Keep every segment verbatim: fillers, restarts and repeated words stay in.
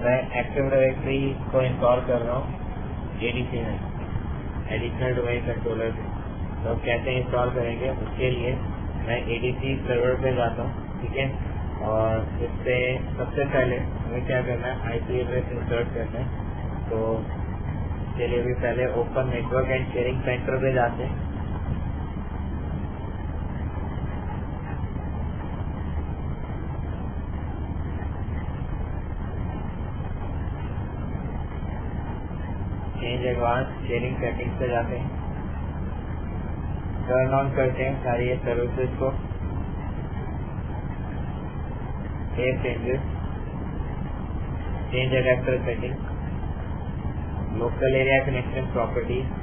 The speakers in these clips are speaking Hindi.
मैं एक्टिव डायरेक्टरी को इंस्टॉल कर रहा हूँ एडीसी में, एडिशनल डोमेन कंट्रोलर से। तो कैसे इंस्टॉल करेंगे उसके लिए मैं एडीसी सर्वर पे जाता हूँ, ठीक है। और इससे सबसे पहले हमें क्या करना है, आईपी एड्रेस इंसर्ट करना है। तो इसके लिए भी पहले open network and sharing centre पे जाते हैं। चेंज एडवांस शेयरिंग सेटिंग्स पे जाते हैं, टर्न ऑन करते हैं सारी ये सर्विसेज को, save changes, change adapter setting, local area connection properties,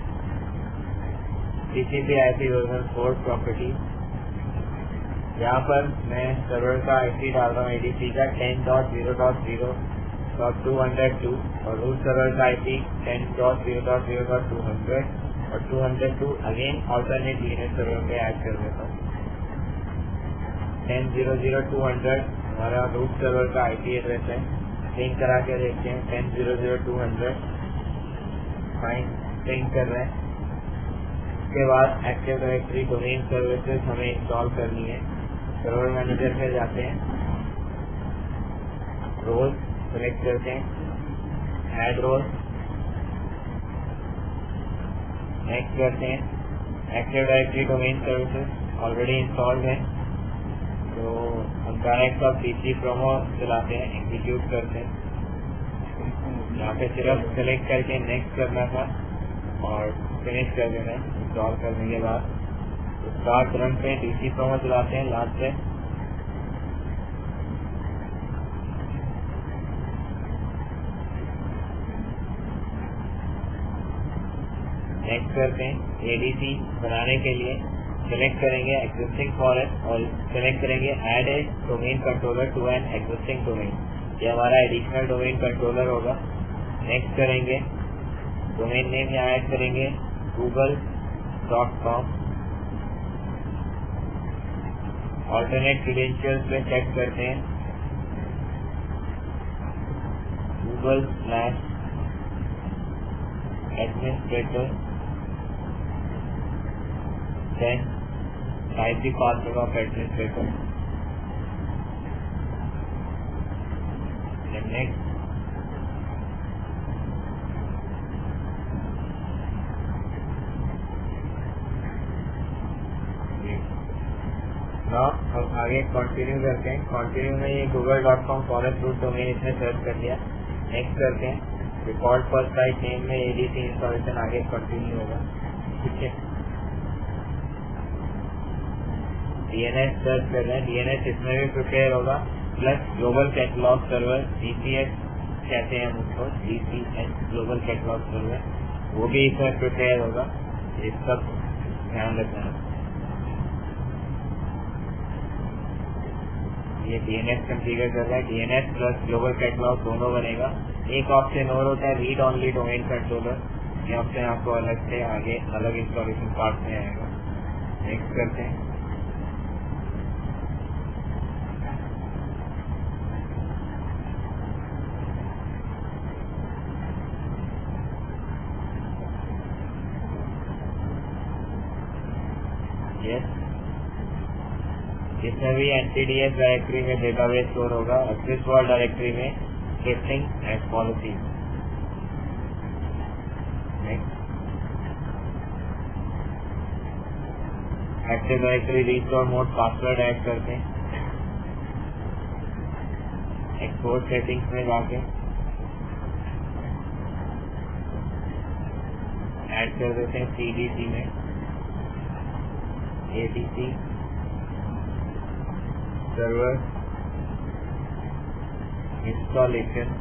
TCP IP version four property. यहाँ पर मैं सर्वर का आईपी डाल रहा हूँ एडीसी का ten dot zero dot zero dot two hundred two और रूट सर्वर का IP ten dot zero dot zero dot two hundred और two hundred two again alternate DNS server पे ऐड कर देता हूँ। Ten zero zero two hundred हमारा रूट सर्वर का आईपी एड्रेस है, लिंक करा के देखते हैं। Ten zero zero two hundred fine link कर रहे हैं। उसके बाद एक्टिव डायरेक्टरी डोमेन सर्विसेज हमें इंस्टॉल करनी है। सर्वर मैनेजर पे जाते हैं, रोल सेलेक्ट करते हैं, ऐड रोल, नेक्स्ट करते हैं। Active directory domain services already installed है, तो हम डायरेक्ट अब डीसी प्रोमो चलाते हैं, एग्जीक्यूट करते हैं। यहाँ पे सिर्फ सेलेक्ट करके नेक्स्ट करना था और फिनिश कर देना है। इंस्टॉल करने के बाद स्टार्ट रन पे डीसी प्रोमो चलाते हैं लास्ट से। नेक्स्ट करते हैं। एडीसी बनाने के लिए सेलेक्ट करेंगे एग्जिस्टिंग फॉरेस्ट और सेलेक्ट करेंगे add a domain controller to an existing domain. ये हमारा एडिशनल डोमेन कंट्रोलर होगा। नेक्स्ट करेंगे, डोमेन नेम यहाँ ऐड करेंगे Google dot com. Alternate credentials पे चेक करते हैं Google slash administrator, then type the password of administrator, then next। now अब आगे कंटिन्यू करते हैं। कंटिन्यू में ये Google dot com forest root domain इसने सर्च कर लिया। नेक्स्ट करते हैं। रिकॉर्ड पर साइट नेम में एडीसी इंस्टॉलेशन आगे कंटिन्यू होगा, ठीक है। डीएनएस सर्च कर रहे हैं, डीएनएस इसमें भी प्रिपेयर होगा, plus global catalogue server GCS कहते हैं उसको, जीसीएस ग्लोबल कैटलॉग सर्वर, वो भी इसमें प्रिपेयर होगा। ये सब ध्यान रखना है। ये डीएनएस कॉन्फ़िगर कर रहा है, डीएनएस प्लस ग्लोबल कैटलॉग दोनों बनेगा। एक ऑप्शन और होता है रीड ओनली डोमेन कंट्रोलर, ये ऑप्शन आपको अलग से आगे अलग इंस्टॉलेशन पार्ट में आएगा। नेक्स्ट करते हैं। इसमें भी एनटीडीएस डायरेक्टरी में डेटाबेस स्टोर होगा, एक्सेस वर्ल्ड डायरेक्टरी में scripting and policy. Active directory restore mode password add करते हैं। एक्सपोर्ट सेटिंग्स में जाके ऐड कर देते हैं सीडीसी में ADC server installation,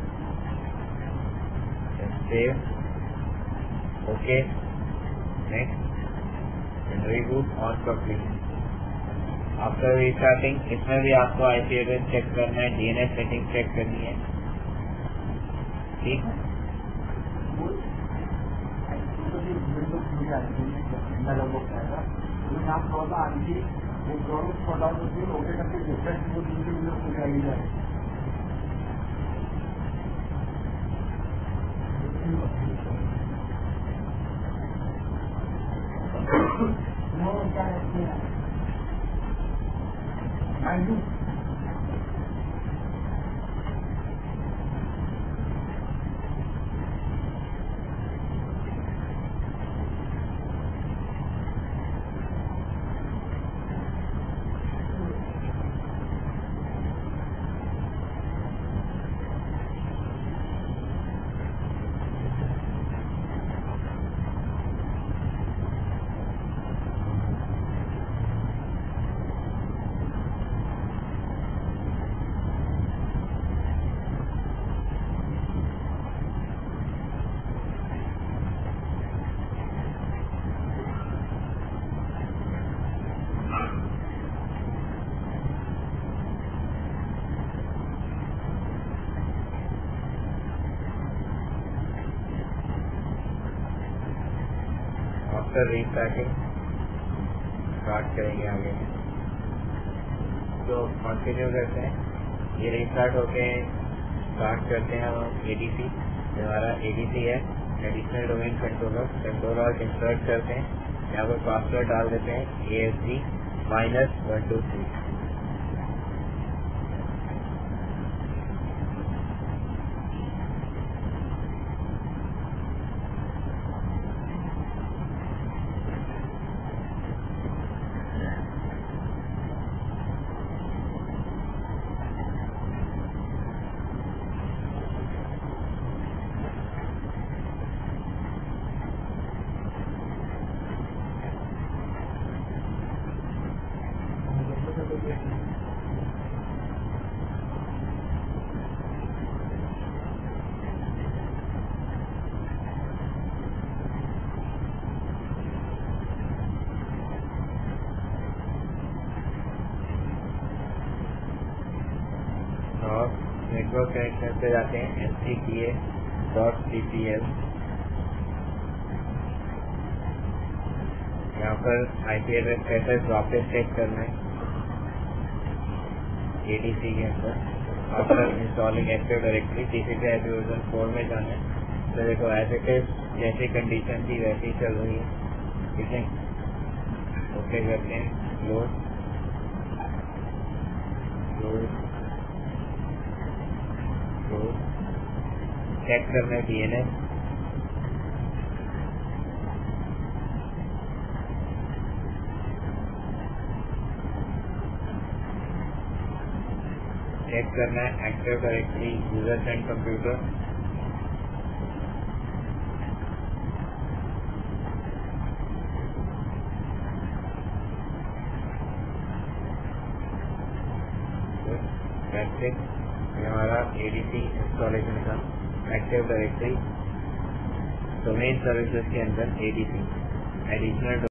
save, okay, next and reboot on complete. After restarting इसमें भी आपको आईपी एड्रेस चेक करना है, डीएनएस सेटिंग चेक करनी है, ठीक। आफ्टर रीस्टार्टिंग स्टार्ट करेंगे आगे। तो कंटिन्यू करते हैं, ये रीस्टार्ट होके स्टार्ट करते हैं हम एडीसी। हमारा एडीसी है additional domain controller, controller insert करते हैं, यहाँ पर पासवर्ड डाल देते हैं A S D minus one two three. और नेटवर्क कनेक्शन पे जाते हैं M C I T P dot C P L. यहाँ पर आई पी एड्रेस स्टेटस वापस चेक करना है एडीसी के अंदर। After installing active directory TCP IP version four में जाना है। तो देखो एज इट इज जैसी कंडीशन थी वैसी चल रही है, ठीक है। ओके करते हैं, लोड लोड चेक करना डी एन एस, चेक करना है active directory users and computer, हमारा एडीसी इंस्टॉलेशन का एक्टिव डायरेक्टरी डोमेन सर्विसेज के अंदर एडीसी एडिशनल